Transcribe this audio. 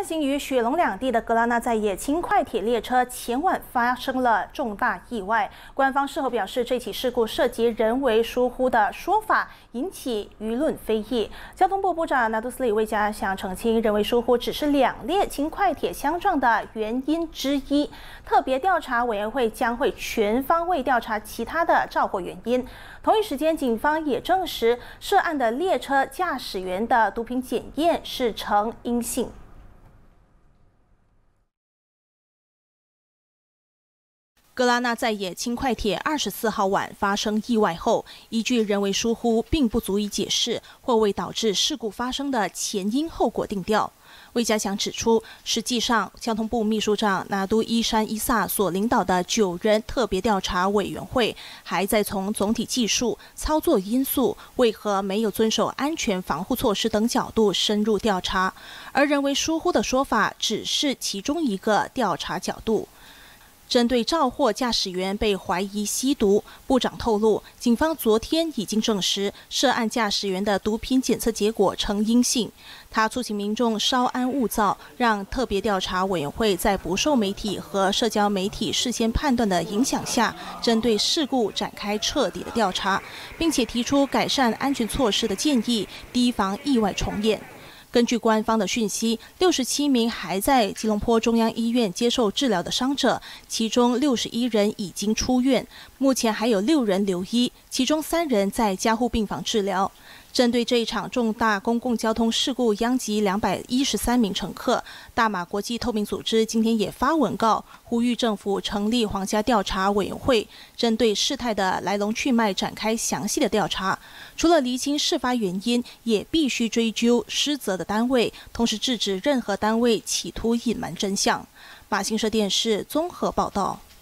穿行于雪龙两地的格拉纳在野轻快铁列车前晚发生了重大意外。官方事后表示，这起事故涉及人为疏忽的说法引起舆论非议。交通部部长拿督斯里魏家祥澄清，人为疏忽只是两列轻快铁相撞的原因之一，特别调查委员会将会全方位调查其他的肇祸原因。同一时间，警方也证实涉案的列车驾驶员的毒品检验是呈阴性。格拉纳在野轻快铁24号晚发生意外后，依据人为疏忽并不足以解释或为导致事故发生的前因后果定调。魏家祥指出，实际上，交通部秘书长拿督伊山伊萨所领导的9人特别调查委员会，还在从总体技术、操作因素、为何没有遵守安全防护措施等角度深入调查，而人为疏忽的说法只是其中一个调查角度。针对肇祸驾驶员被怀疑吸毒，部长透露，警方昨天已经证实涉案驾驶员的毒品检测结果呈阴性。他促请民众稍安勿躁，让特别调查委员会在不受媒体和社交媒体事先判断的影响下，针对事故展开彻底的调查，并且提出改善安全措施的建议，提防意外重演。根据官方的讯息，67名还在吉隆坡中央医院接受治疗的伤者，其中61人已经出院，目前还有6人留医，其中3人在加护病房治疗。针对这一场重大公共交通事故殃及213名乘客，大马国际透明组织今天也发文告，呼吁政府成立皇家调查委员会，针对事态的来龙去脉展开详细的调查。除了厘清事发原因，也必须追究失责的单位，同时制止任何单位企图隐瞒真相。马新社电视综合报道。